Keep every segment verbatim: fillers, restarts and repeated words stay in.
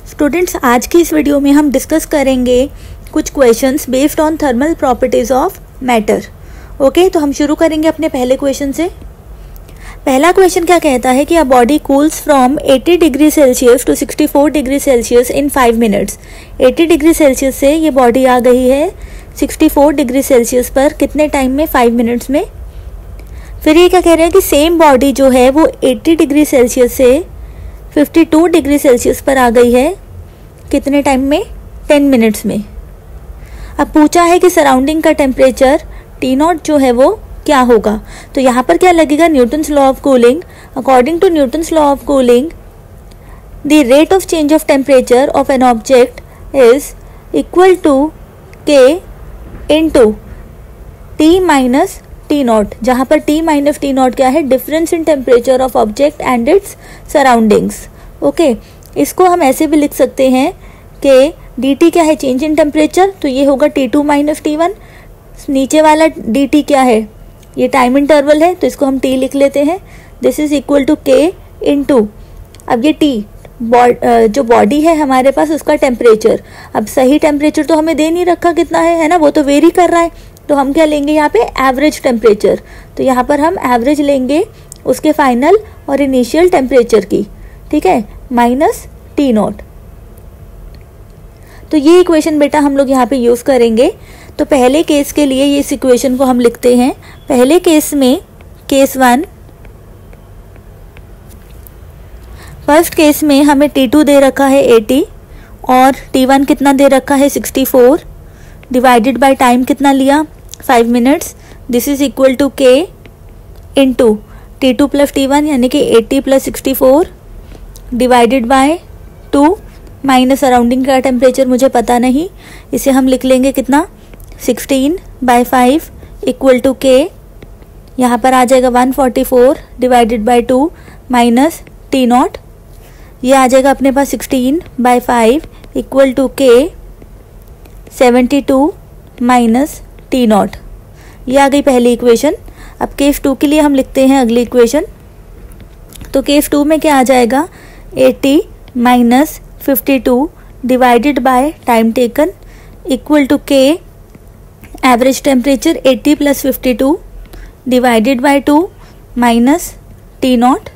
Students, आज की इस वीडियो में हम डिस्कस करेंगे कुछ questions based on thermal properties of matter. Okay, तो हम शुरू करेंगे अपने पहले क्वेश्चन से। पहला क्वेश्चन क्या कहता है कि अ बॉडी कूल्स फ्रॉम अस्सी डिग्री सेल्सियस टू चौंसठ degree celsius in five minutes. अस्सी डिग्री सेल्सियस से ये बॉडी आ गई है चौंसठ डिग्री सेल्सियस पर कितने टाइम में? फाइव मिनट्स में। फिर ये क्या कह रहे हैं कि सेम बॉडी जो है वो अस्सी डिग्री सेल्सियस से बावन डिग्री सेल्सियस पर आ गई है कितने टाइम में? टेन मिनट्स में। अब पूछा है कि सराउंडिंग का टेम्परेचर टी नॉट जो है वो क्या होगा। तो यहाँ पर क्या लगेगा? Newton's law of cooling. According to Newton's law of cooling the rate of change of temperature of an object is equal to K into T minus T naught, जहाँ पर टी माइनस टी नॉट क्या है? Difference in temperature of object and its surroundings. Okay, इसको हम ऐसे भी लिख सकते हैं कि डी टी क्या है? चेंज इन टेम्परेचर, तो ये होगा T two minus T one. नीचे वाला डी टी क्या है? ये टाइम इंटरवल है, तो इसको हम टी लिख लेते हैं। This is equal to K into, अब ये टी जो बॉडी है हमारे पास उसका टेम्परेचर। अब सही टेम्परेचर तो हमें दे नहीं रखा कितना है, है ना, वो तो वेरी कर रहा है। तो हम क्या लेंगे यहाँ पे? Average temperature. तो यहाँ पर हम एवरेज लेंगे उसके फाइनल और इनिशियल टेम्परेचर की, ठीक है, माइनस टी नॉट। तो ये इक्वेशन बेटा हम लोग यहाँ पे यूज करेंगे। तो पहले केस के लिए ये इस इक्वेशन को हम लिखते हैं। पहले केस में, केस वन, फर्स्ट केस में हमें टी टू दे रखा है अस्सी और टी वन कितना दे रखा है? Sixty four, divided by time कितना लिया? Five minutes. This is equal to K into T two plus T one यानी कि अस्सी plus sixty four divided by two, minus surrounding का टेम्परेचर मुझे पता नहीं, इसे हम लिख लेंगे कितना? Sixteen by five equal to K, यहाँ पर आ जाएगा one forty four divided by two minus T naught. ये आ जाएगा अपने पास sixteen by five equal to K seventy two minus T naught. ये आ गई पहली इक्वेशन। अब केस टू के लिए हम लिखते हैं अगली इक्वेशन। तो केस टू में क्या आ जाएगा? अस्सी minus fifty two divided by time taken equal to K average temperature अस्सी plus fifty two divided by two minus T naught.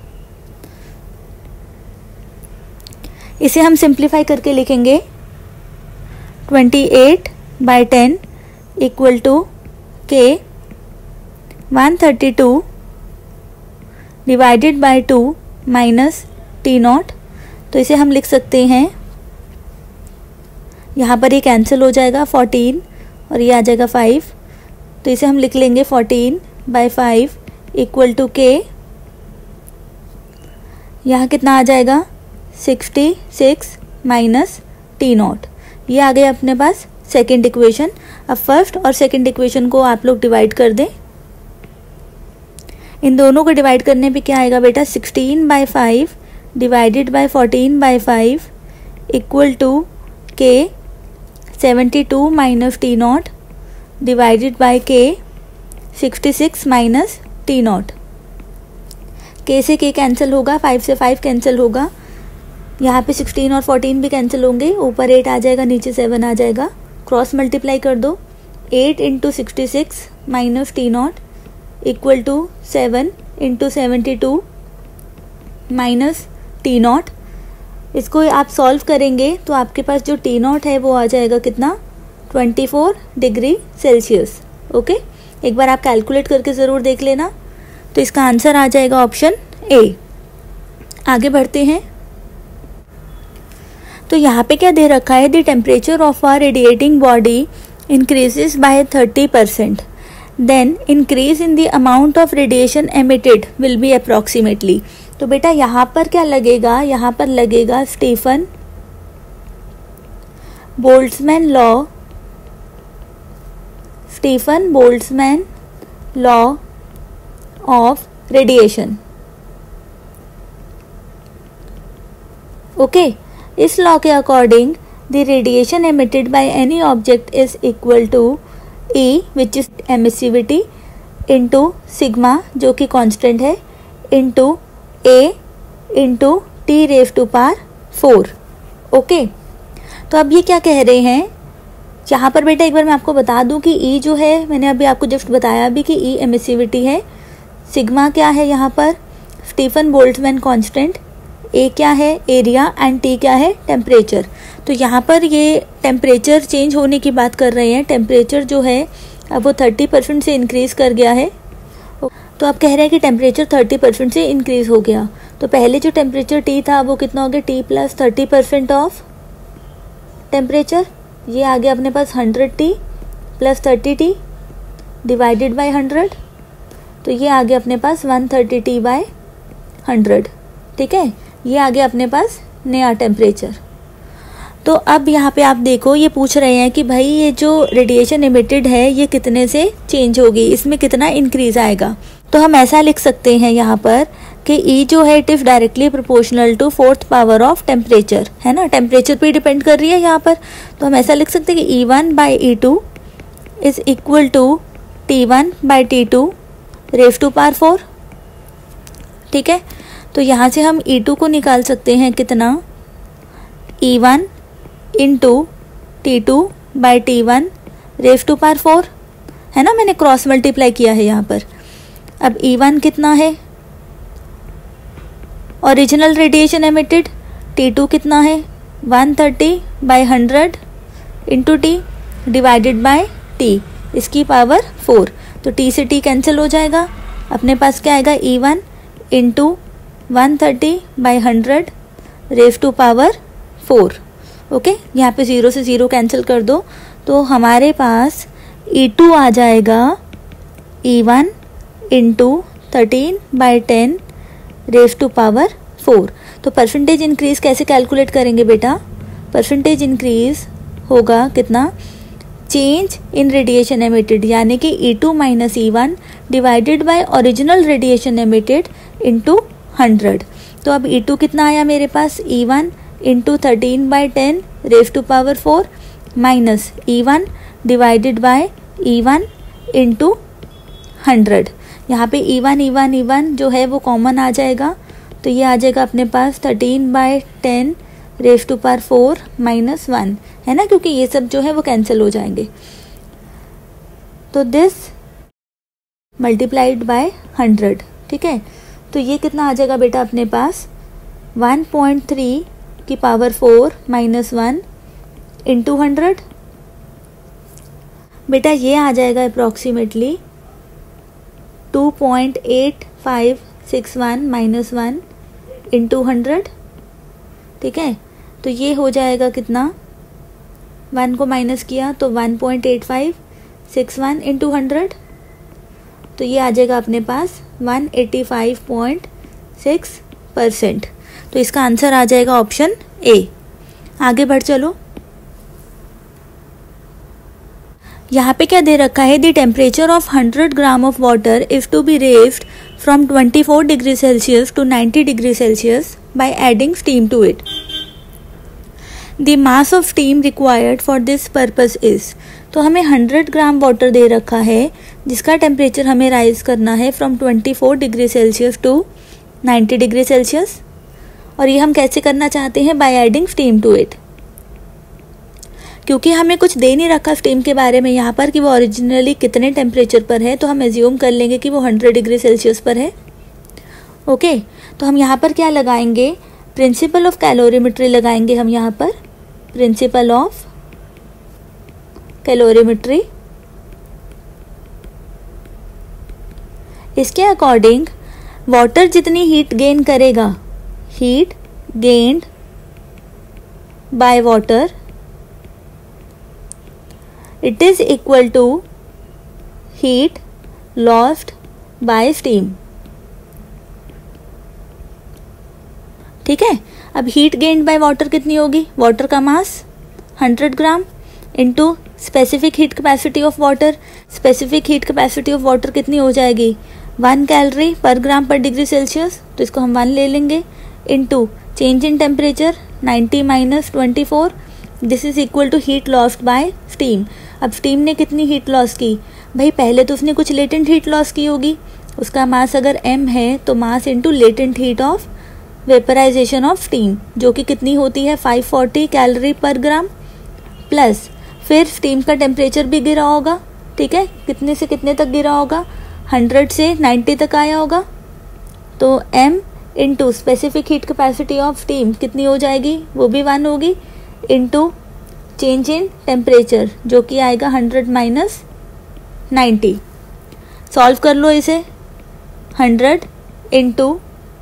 इसे हम सिंप्लीफाई करके लिखेंगे twenty eight by ten equal to K one thirty two divided by two minus T naught. तो इसे हम लिख सकते हैं, यहाँ पर ये कैंसिल हो जाएगा, फोर्टीन और ये आ जाएगा फाइव। तो इसे हम लिख लेंगे fourteen by five equal to K, यहाँ कितना आ जाएगा? Sixty six minus T naught. ये आ गया अपने पास सेकेंड इक्वेशन। अब फर्स्ट और सेकेंड इक्वेशन को आप लोग डिवाइड कर दें। इन दोनों को डिवाइड करने पे क्या आएगा बेटा? Sixteen by five divided by fourteen by five equal to K seventy two minus T naught divided by K sixty six minus T naught. K से के कैंसिल होगा, फाइव से फाइव कैंसिल होगा, यहाँ पे सिक्सटीन और फोर्टीन भी cancel होंगे, ऊपर एट आ जाएगा, नीचे सेवन आ जाएगा। क्रॉस मल्टीप्लाई कर दो, eight into sixty six minus T naught equal to seven into seventy two minus T naught. इसको आप सॉल्व करेंगे तो आपके पास जो टी नॉट है वो आ जाएगा कितना? Twenty four degree celsius. Okay, एक बार आप कैलकुलेट करके ज़रूर देख लेना। तो इसका आंसर आ जाएगा ऑप्शन ए। आगे बढ़ते हैं। तो यहाँ पे क्या दे रखा है? The temperature of a radiating body increases by thirty percent, then increase in the amount of radiation emitted will be approximately. तो बेटा यहाँ पर क्या लगेगा? यहाँ पर लगेगा Stefan Boltzmann law, Stefan Boltzmann law of radiation. Okay, इस लॉ के according the radiation emitted by any object is equal to E which is emissivity into sigma जो कि कांस्टेंट है into A into T raise to power four. Okay, तो अब ये क्या कह रहे हैं यहाँ पर बेटा, एक बार मैं आपको बता दूं कि ई जो है, मैंने अभी आपको जस्ट बताया अभी कि ई एमिसिविटी है, सिग्मा क्या है यहाँ पर स्टीफन बोल्ट्जमैन कांस्टेंट, ए क्या है एरिया एंड टी क्या है टेम्परेचर। तो यहाँ पर ये टेम्परेचर चेंज होने की बात कर रहे हैं, टेम्परेचर जो है अब वो थर्टी परसेंट से इंक्रीज़ कर गया है। तो आप कह रहे हैं कि टेम्परेचर थर्टी परसेंट से इंक्रीज़ हो गया, तो पहले जो टेम्परेचर टी था वो कितना हो गया, T plus thirty percent of temperature, ये आ गया अपने पास hundred T plus thirty T divided by hundred, तो ये आ गया अपने पास one thirty T by hundred. ठीक है, ये आ गया अपने पास नया टेम्परेचर। तो अब यहाँ पे आप देखो, ये पूछ रहे हैं कि भाई ये जो रेडिएशन इमिटेड है ये कितने से चेंज होगी, इसमें कितना इंक्रीज आएगा। तो हम ऐसा लिख सकते हैं यहाँ पर कि E जो है it is directly proportional to fourth power of temperature, है ना, टेम्परेचर पे डिपेंड कर रही है यहाँ पर। तो हम ऐसा लिख सकते हैं कि E one by E two is equal to T one by T two raise to power four. ठीक है, तो यहाँ से हम ई टू को निकाल सकते हैं कितना, E one into T two by T one raise to power four, है ना, मैंने क्रॉस मल्टीप्लाई किया है यहाँ पर। अब ई वन कितना है original radiation emitted, T two कितना है one thirty by hundred into T divided by T, इसकी पावर फोर, तो टी से टी कैंसिल हो जाएगा, अपने पास क्या आएगा E one into one thirty by hundred raise to power four. Okay, यहाँ पे ज़ीरो से ज़ीरो कैंसिल कर दो, तो हमारे पास ई टू आ जाएगा E one into thirteen by ten raise to power four. तो परसेंटेज इंक्रीज कैसे कैलकुलेट करेंगे बेटा, परसेंटेज इंक्रीज होगा कितना, चेंज इन रेडिएशन एमिटेड, यानी कि E two minus E one divided by original radiation emitted into hundred. तो अब ई टू कितना आया मेरे पास, E one into thirteen by ten raise to power four minus E one divided by E one into hundred. यहाँ पे E one E one E one जो है वो कॉमन आ जाएगा, तो ये आ जाएगा अपने पास thirteen by ten raise to power four minus one, है ना, क्योंकि ये सब जो है वो कैंसिल हो जाएंगे। तो दिस मल्टीप्लाइड बाय हंड्रेड। ठीक है, तो ये कितना आ जाएगा बेटा अपने पास वन पॉइंट थ्री की power four minus one into hundred. बेटा ये आ जाएगा approximately two point eight five six one minus one into hundred. ठीक है, तो ये हो जाएगा कितना, वन को माइनस किया तो one point eight five six one into hundred, तो ये आ जाएगा अपने पास one eighty five point six percent. तो इसका आंसर आ जाएगा ऑप्शन ए। आगे बढ़ चलो, यहाँ पे क्या दे रखा है, the temperature of hundred gram of water is to be raised from twenty four degree celsius to ninety degree celsius by adding steam to it. The mass of steam required for this purpose is. तो हमें hundred gram water दे रखा है जिसका temperature हमें rise करना है from twenty four degree celsius to ninety degree celsius, और ये हम कैसे करना चाहते हैं, by adding steam to it. क्योंकि हमें कुछ दे नहीं रखा स्टीम के बारे में यहाँ पर कि वो ओरिजिनली कितने टेम्परेचर पर है, तो हम एज्यूम कर लेंगे कि वो हंड्रेड डिग्री सेल्सियस पर है। ओके, तो हम यहाँ पर क्या लगाएंगे, प्रिंसिपल ऑफ कैलोरीमेट्री लगाएंगे हम यहाँ पर, प्रिंसिपल ऑफ कैलोरीमेट्री। इसके अकॉर्डिंग वाटर जितनी हीट गेन करेगा, heat gained by water, it is equal to heat lost by steam। ठीक है, अब हीट गेन्ड बाय वाटर कितनी होगी, वाटर का mass hundred gram into specific heat capacity of water, specific heat capacity of water कितनी हो जाएगी, one calorie per ग्राम पर डिग्री सेल्सियस, तो इसको हम वन ले लेंगे, into change in temperature ninety minus twenty four, this is equal to heat lost by steam. अब स्टीम ने कितनी हीट लॉस की, भाई पहले तो उसने कुछ लेटेंट हीट लॉस की होगी, उसका मास अगर m है तो mass into latent heat of vaporization of steam, जो कि कितनी होती है five forty calorie per gram, plus फिर स्टीम का टेम्परेचर भी गिरा होगा, ठीक है, कितने से कितने तक गिरा होगा, हंड्रेड से नाइन्टी तक आया होगा। तो m इंटू specific heat capacity of steam कितनी हो जाएगी, वो भी वन होगी, इंटू चेंज इन टेम्परेचर जो कि आएगा हंड्रेड माइनस नाइन्टी। सॉल्व कर लो इसे, hundred into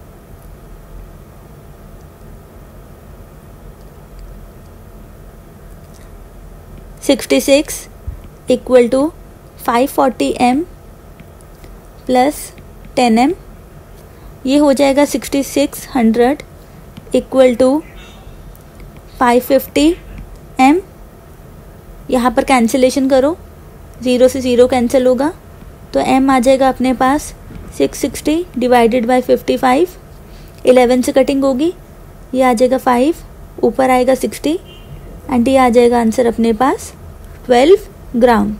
sixty six equal to five forty M plus ten M, ये हो जाएगा sixty six hundred equal to five fifty M. यहाँ पर कैंसिलेशन करो, ज़ीरो से ज़ीरो कैंसिल होगा, तो m आ जाएगा अपने पास six sixty divided by fifty five, eleven से कटिंग होगी, ये आ जाएगा फाइव, ऊपर आएगा सिक्सटी, एंड ये आ जाएगा आंसर अपने पास ट्वेल्व ग्राम।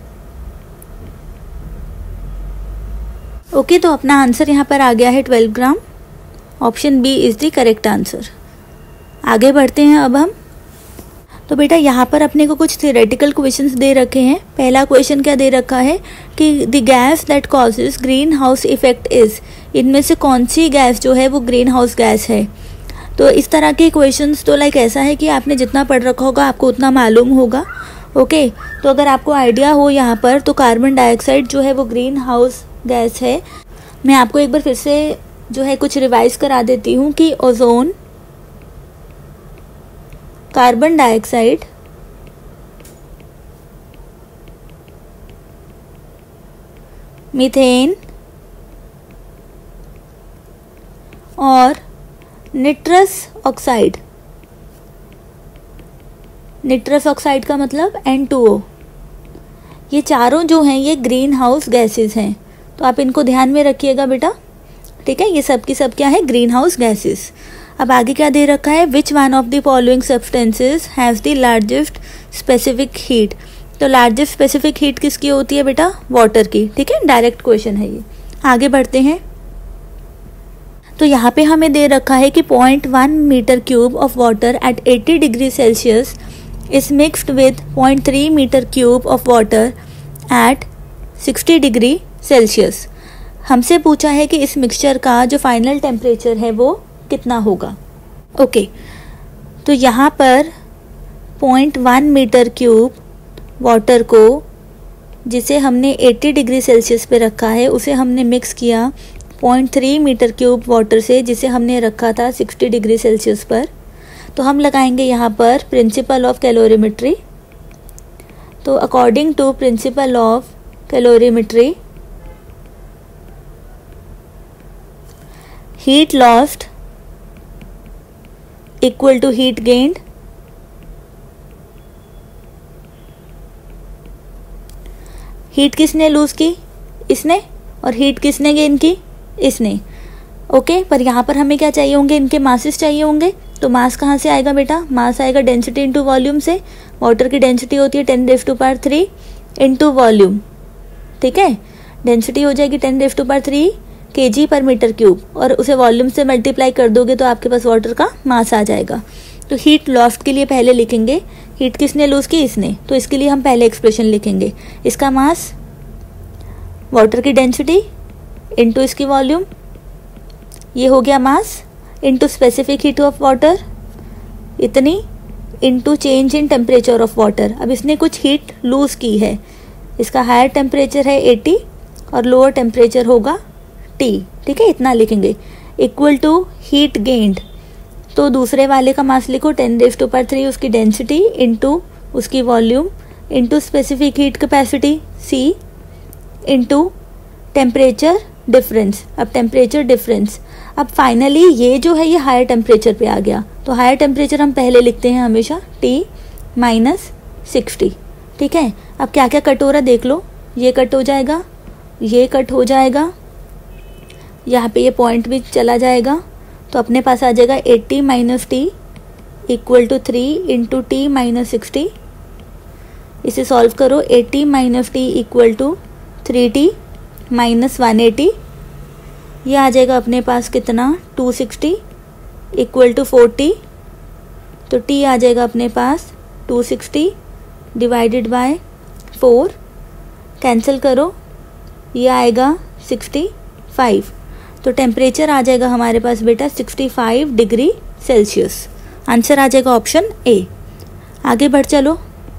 ओके okay, तो अपना आंसर यहाँ पर आ गया है twelve gram. Option B is the correct answer. आगे बढ़ते हैं अब हम। तो बेटा यहाँ पर अपने को कुछ थियोरेटिकल क्वेश्चंस दे रखे हैं। पहला क्वेश्चन क्या दे रखा है कि the gas that causes greenhouse effect is, इनमें से कौन सी गैस जो है वो ग्रीन हाउस गैस है। तो इस तरह के क्वेश्चंस तो लाइक ऐसा है कि आपने जितना पढ़ रखा होगा आपको उतना मालूम होगा। ओके okay, तो अगर आपको आइडिया हो यहाँ पर, तो कार्बन डाइऑक्साइड जो है वो ग्रीन हाउस गैस है। मैं आपको एक बार फिर से जो है कुछ रिवाइज करा देती हूँ कि ओजोन, कार्बन डाइऑक्साइड, मीथेन और निट्रस ऑक्साइड। निट्रस ऑक्साइड का मतलब एन टू ओ, ये चारों जो हैं ये ग्रीन हाउस गैसेस हैं। तो आप इनको ध्यान में रखिएगा बेटा, ठीक है। ये सब की सब क्या है, ग्रीन हाउस गैसेस। अब आगे क्या दे रखा है, which one of the following substances has the largest specific heat. तो लार्जेस्ट स्पेसिफिक हीट किसकी होती है बेटा, वाटर की, ठीक है। डायरेक्ट क्वेश्चन है ये। आगे बढ़ते हैं। तो यहाँ पे हमें दे रखा है कि point one metre cube of water at eighty degree Celsius is mixed with point three metre cube of water at sixty degree Celsius. हमसे पूछा है कि इस मिक्सचर का जो फाइनल टेम्परेचर है वो कितना होगा। ओके okay, तो यहाँ पर point one metre cube water को, जिसे हमने अस्सी डिग्री सेल्सियस पे रखा है, उसे हमने मिक्स किया point three metre cube water से, जिसे हमने रखा था साठ डिग्री सेल्सियस पर। तो हम लगाएंगे यहाँ पर प्रिंसिपल ऑफ कैलोरीमेट्री। तो according to principle of calorimetry, heat lost equal to heat gained. Heat किसने लूज की, इसने, और हीट किसने गेन की, इसने। ओके, पर यहाँ पर हमें क्या चाहिए होंगे, इनके मासेस चाहिए होंगे। तो मास कहाँ से आएगा बेटा, मास आएगा डेंसिटी इनटू वॉल्यूम से। वाटर की डेंसिटी होती है ten raise to power three into volume, ठीक है। डेंसिटी हो जाएगी ten raise to power three kg per metre cube, और उसे वॉल्यूम से मल्टीप्लाई कर दोगे तो आपके पास वाटर का मास आ जाएगा। तो हीट लॉस्ट के लिए पहले लिखेंगे, हीट किसने लूज की, इसने। तो इसके लिए हम पहले एक्सप्रेशन लिखेंगे, इसका मास, वाटर की डेंसिटी इनटू इसकी वॉल्यूम, ये हो गया mass, into specific heat of water इतनी, into change in temperature of water. अब इसने कुछ हीट लूज की है, इसका हायर टेम्परेचर है एटी और लोअर टेम्परेचर होगा टी, ठीक है, इतना लिखेंगे। इक्वल टू हीट गेन्ड, तो दूसरे वाले का मास लिखो ten raise to power three उसकी डेंसिटी इनटू उसकी volume into specific heat capacity C into temperature difference. अब टेम्परेचर डिफरेंस, अब फाइनली ये जो है ये हायर टेम्परेचर पे आ गया। तो हायर टेम्परेचर हम पहले लिखते हैं हमेशा टी माइनस सिक्सटी, ठीक है। अब क्या क्या कट हो रहा देख लो, ये कट हो जाएगा, ये कट हो जाएगा, यहाँ पे ये पॉइंट भी चला जाएगा। तो अपने पास आ जाएगा eighty minus T equal to three into T minus sixty. इसे सॉल्व करो, eighty minus T equal to three T minus one eighty, ये आ जाएगा अपने पास कितना, two sixty equal to forty, तो टी आ जाएगा अपने पास two sixty divided by four, cancel करो, ये आएगा सिक्सटी फाइव। तो टेम्परेचर आ जाएगा हमारे पास बेटा sixty five degree Celsius. Answer आ जाएगा ऑप्शन ए। आगे बढ़ चलो।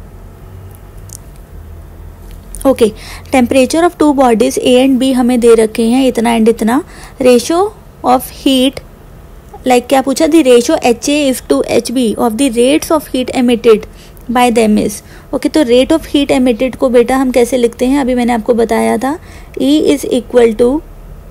Okay, temperature of two bodies A and B हमें दे रखे हैं, इतना एंड इतना। रेशो ऑफ हीट, लाइक क्या पूछा, the ratio H A is to H B of the rates of heat emitted by them is. Okay, तो rate of heat emitted को बेटा हम कैसे लिखते हैं, अभी मैंने आपको बताया था, E is equal to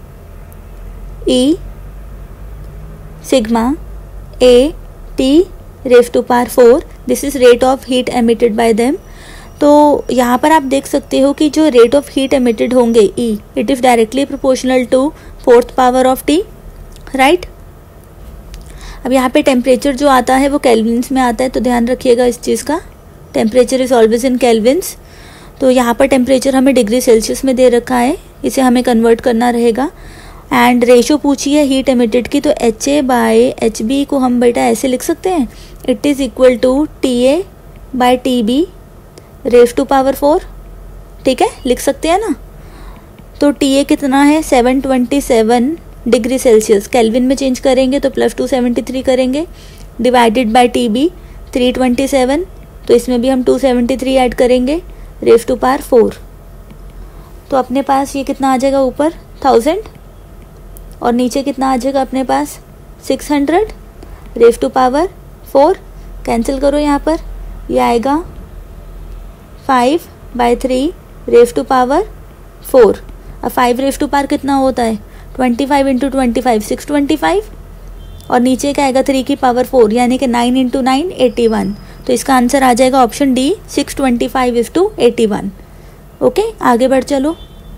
E sigma A T raise to power four, this is rate of heat emitted by them. तो यहाँ पर आप देख सकते हो कि जो रेट ऑफ हीट एमिटेड होंगे E, it is directly proportional to fourth power of T, right. अब यहाँ पे टेम्परेचर जो आता है वो केल्विन्स में आता है, तो ध्यान रखिएगा इस चीज़ का, temperature is always in kelvins. तो यहाँ पर टेम्परेचर हमें डिग्री सेल्सियस में दे रखा है, इसे हमें कन्वर्ट करना रहेगा। एंड रेशो पूछी है हीट एमिटेड की, तो H A by H B को हम बेटा ऐसे लिख सकते हैं, it is equal to T A by T B raise to power four, ठीक है, लिख सकते हैं ना। तो टी ए कितना है, seven twenty seven degree Celsius, kelvin में चेंज करेंगे तो प्लस टू सेवेंटी थ्री करेंगे, divided by T B three twenty seven, तो इसमें भी हम टू सेवेंटी थ्री ऐड करेंगे रेज टू पावर फोर। तो अपने पास ये कितना आ जाएगा, ऊपर थाउजेंड और नीचे कितना आ जाएगा अपने पास six hundred raise to power four, cancel करो यहाँ पर, ये आएगा five by three raise to power four. अब फाइव रेज टू पावर कितना होता है, twenty five into twenty five six twenty five, और नीचे क्या आएगा थ्री की पावर फोर, यानी कि nine into nine eighty one. तो इसका आंसर आ जाएगा option D, six twenty five is to eighty one. Okay, आगे बढ़ चलो।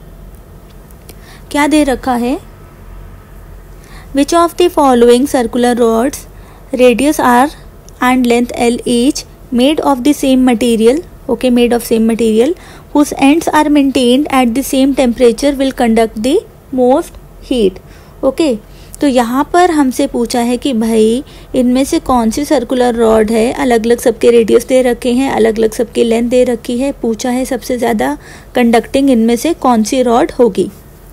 क्या दे रखा है, which of the following circular rods radius R and length L each made of the same material, okay, made of same material whose ends are maintained at the same temperature will conduct the most heat। Okay, तो यहाँ पर हमसे पूछा है कि भाई इनमें से कौन सी सर्कुलर रॉड है, अलग अलग सबके रेडियस दे रखे हैं, अलग अलग सबकी लेंथ दे रखी है, पूछा है सबसे ज़्यादा कंडक्टिंग इनमें से कौन सी रॉड होगी।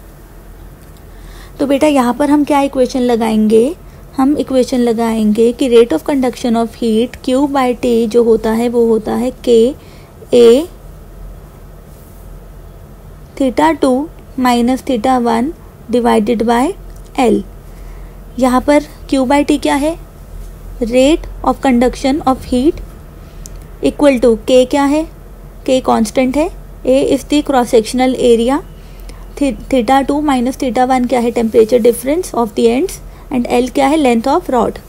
तो बेटा यहाँ पर हम क्या इक्वेशन लगाएंगे, हम इक्वेशन लगाएंगे कि rate of conduction of heat Q by T जो होता है वो होता है K A theta two minus theta one divided by L. यहाँ पर क्यू बाई टी क्या है, rate of conduction of heat, equal to K क्या है, के कांस्टेंट है, A is the cross sectional area, theta two minus theta one क्या है, temperature difference of the ends, and L क्या है, length of rod.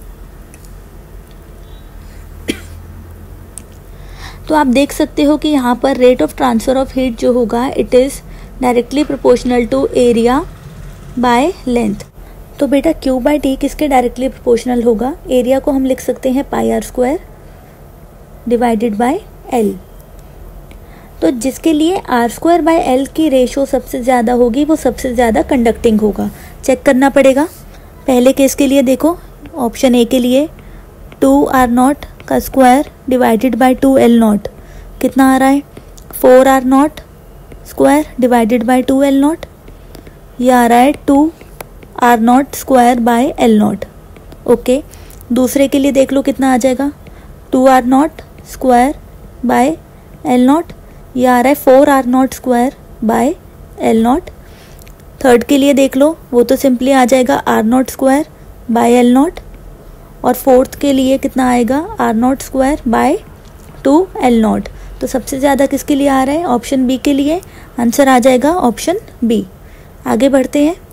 तो आप देख सकते हो कि यहाँ पर rate of transfer of heat जो होगा it is directly proportional to area by length. तो बेटा क्यू बाई टी किसके डायरेक्टली प्रोपोर्शनल होगा, एरिया को हम लिख सकते हैं pi R square divided by L. तो जिसके लिए आर स्क्वायर बाय एल की रेशो सबसे ज़्यादा होगी वो सबसे ज़्यादा कंडक्टिंग होगा। चेक करना पड़ेगा। पहले केस के लिए देखो, ऑप्शन ए के लिए टू आर नॉट का square divided by two L not कितना आ रहा है, four R not square divided by two L not, ये आ रहा है two R not square by L not. Okay, दूसरे के लिए देख लो कितना आ जाएगा, two R not square by L not, ये आ रहा है four R not square by L not. Third के लिए देख लो, वो तो सिंपली आ जाएगा R not square by L not, और फोर्थ के लिए कितना आएगा, R not square by two L not. तो सबसे ज़्यादा किसके लिए आ रहा है, ऑप्शन बी के लिए। आंसर आ जाएगा ऑप्शन बी। आगे बढ़ते हैं।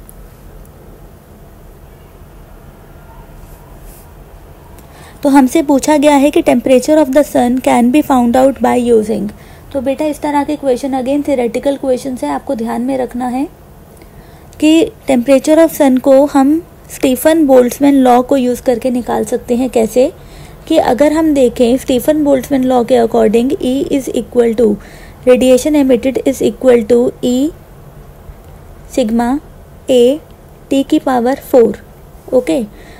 तो हमसे पूछा गया है कि temperature of the sun can be found out by using. तो बेटा इस तरह के क्वेश्चन अगेन थ्योरेटिकल क्वेश्चन है, आपको ध्यान में रखना है कि टेम्परेचर ऑफ सन को हम स्टीफन बोल्ट्जमैन लॉ को यूज़ करके निकाल सकते हैं। कैसे कि अगर हम देखें स्टीफन बोल्ट्जमैन लॉ के according E is equal to radiation emitted is equal to E sigma A T की power four. Okay,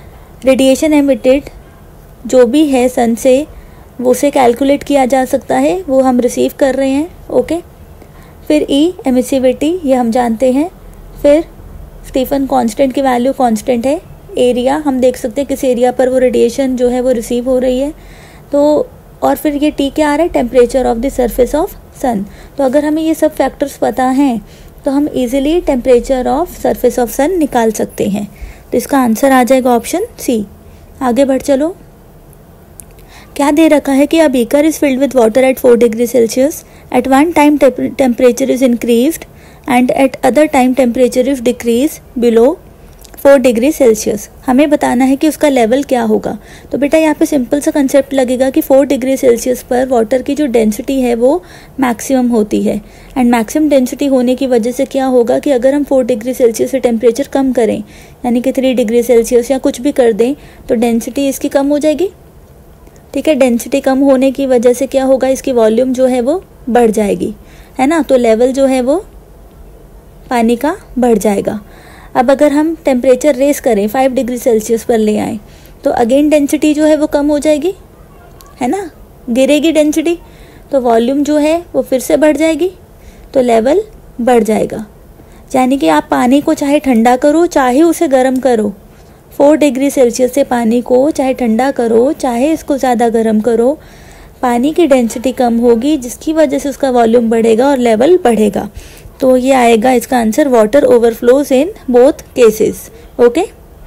radiation emitted जो भी है सन से वो से कैलकुलेट किया जा सकता है, वो हम रिसीव कर रहे हैं। ओके, फिर ई एमिसिविटी ये हम जानते हैं। फिर स्टीफन कांस्टेंट की वैल्यू कांस्टेंट है। एरिया हम देख सकते हैं किस एरिया पर वो रेडिएशन जो है वो रिसीव हो रही है। तो और फिर ये टी क्या आ रहा है, temperature of the surface of sun. तो अगर हमें ये सब फैक्टर्स पता हैं तो हम easily temperature of surface of sun निकाल सकते हैं। तो इसका आंसर आ जाएगा ऑप्शन सी। आगे बढ़ चलो। क्या दे रखा है कि a beaker is filled with water at four degree Celsius, at one time temperature is increased and at other time temperature is decrease below four degree Celsius. हमें बताना है कि उसका लेवल क्या होगा। तो बेटा यहाँ पे सिंपल सा कंसेप्ट लगेगा कि फोर डिग्री सेल्सियस पर वाटर की जो डेंसिटी है वो मैक्सिमम होती है, एंड मैक्सिमम डेंसिटी होने की वजह से क्या होगा कि अगर हम फोर डिग्री सेल्सियस से टेम्परेचर कम करें, यानी कि थ्री डिग्री सेल्सियस या कुछ भी कर दें, तो डेंसिटी इसकी कम हो जाएगी। ठीक है, डेंसिटी कम होने की वजह से क्या होगा, इसकी वॉल्यूम जो है वो बढ़ जाएगी, है ना। तो लेवल जो है वो पानी का बढ़ जाएगा। अब अगर हम टेम्परेचर रेस करें, फाइव डिग्री सेल्सियस पर ले आए, तो अगेन डेंसिटी जो है वो कम हो जाएगी, है ना, गिरेगी डेंसिटी, तो वॉल्यूम जो है वो फिर से बढ़ जाएगी, तो लेवल बढ़ जाएगा। यानी कि आप पानी को चाहे ठंडा करो चाहे उसे गर्म करो, फोर डिग्री सेल्सियस से पानी को चाहे ठंडा करो चाहे इसको ज़्यादा गर्म करो, पानी की डेंसिटी कम होगी जिसकी वजह से उसका वॉल्यूम बढ़ेगा और लेवल बढ़ेगा। तो ये आएगा इसका answer, water overflows in both cases. Okay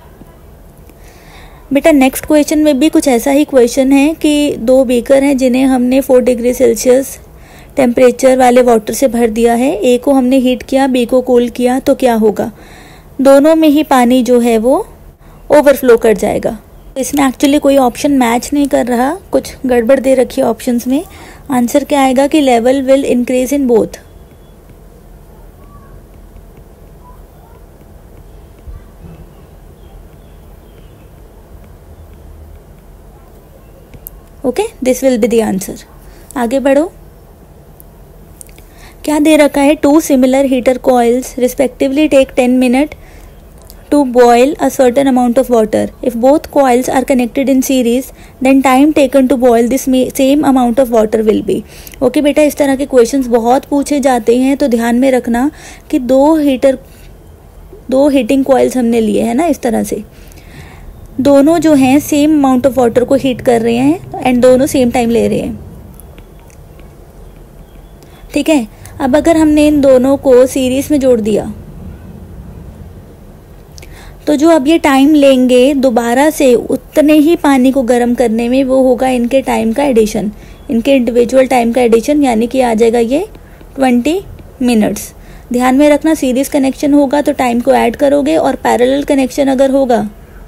बेटा, नेक्स्ट क्वेश्चन में भी कुछ ऐसा ही क्वेश्चन है कि दो बीकर हैं जिन्हें हमने फोर डिग्री सेल्सियस टेम्परेचर वाले वाटर से भर दिया है। ए को हमने हीट किया, बी को कूल किया, तो क्या होगा, दोनों में ही पानी जो है वो ओवरफ्लो कर जाएगा। इसमें एक्चुअली कोई ऑप्शन मैच नहीं कर रहा, कुछ गड़बड़ दे रखी है ऑप्शंस में। आंसर क्या आएगा कि level will increase in both. Okay, this will be the answer. आगे बढ़ो। क्या दे रखा है, two similar heater coils respectively take ten minute to boil a certain amount of water. If both coils are connected in series, then time taken to boil this same amount of water will be. Okay बेटा, इस तरह के questions बहुत पूछे जाते हैं, तो ध्यान में रखना कि दो हीटर दो हीटिंग कॉइल्स हमने लिए हैं ना, इस तरह से दोनों जो हैं सेम अमाउंट ऑफ वाटर को हीट कर रहे हैं एंड दोनों सेम टाइम ले रहे हैं। ठीक है, अब अगर हमने इन दोनों को सीरीज में जोड़ दिया तो जो अब ये टाइम लेंगे दोबारा से उतने ही पानी को गर्म करने में, वो होगा इनके टाइम का एडिशन, इनके इंडिविजुअल टाइम का एडिशन, यानी कि आ जाएगा ये ट्वेंटी मिनट्स। ध्यान में रखना, सीरीज कनेक्शन होगा तो टाइम को ऐड करोगे, और पैरेलल कनेक्शन अगर होगा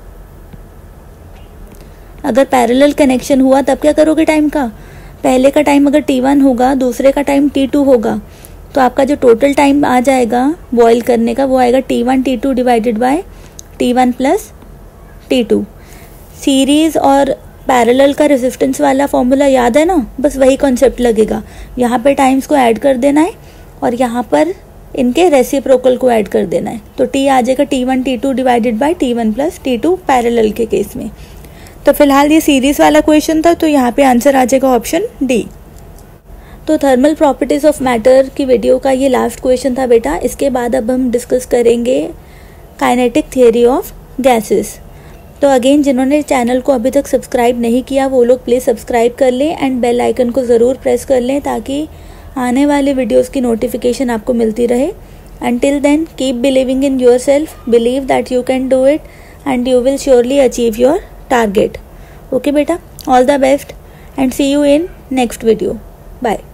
अगर पैरेलल कनेक्शन हुआ तब क्या करोगे, टाइम का पहले का टाइम अगर टी वन होगा, दूसरे का टाइम टी टू होगा, तो आपका जो टोटल टाइम आ जाएगा बॉईल करने का वो आएगा T one T two divided by T one plus T two. Series और पैरेलल का रेजिस्टेंस वाला फॉर्मूला याद है ना, बस वही कॉन्सेप्ट लगेगा। यहाँ पे टाइम्स को ऐड कर देना है और यहाँ पर इनके रेसिप्रोकल को ऐड कर देना है, तो टी आ जाएगा T one T two divided by T one plus T two parallel के केस में। तो फिलहाल ये सीरीज वाला क्वेश्चन था, तो यहाँ पे आंसर आ जाएगा ऑप्शन डी। तो थर्मल प्रॉपर्टीज ऑफ मैटर की वीडियो का ये लास्ट क्वेश्चन था बेटा। इसके बाद अब हम डिस्कस करेंगे काइनेटिक थियरी ऑफ गैसेस। तो अगेन जिन्होंने चैनल को अभी तक सब्सक्राइब नहीं किया वो लोग प्लीज़ सब्सक्राइब कर लें एंड बेल आइकन को ज़रूर प्रेस कर लें ताकि आने वाले वीडियोस की नोटिफिकेशन आपको मिलती रहे। Until then, keep believing in yourself, believe that you can do it and you will surely achieve your target. Okay beta, all the best and see you in next video. Bye.